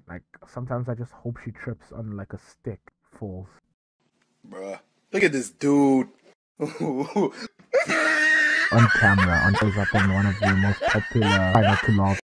Like, sometimes I just hope she trips on like a stick, falls. Bruh. Look at this dude. On camera, on shows up in one of the most popular Try Not to Laugh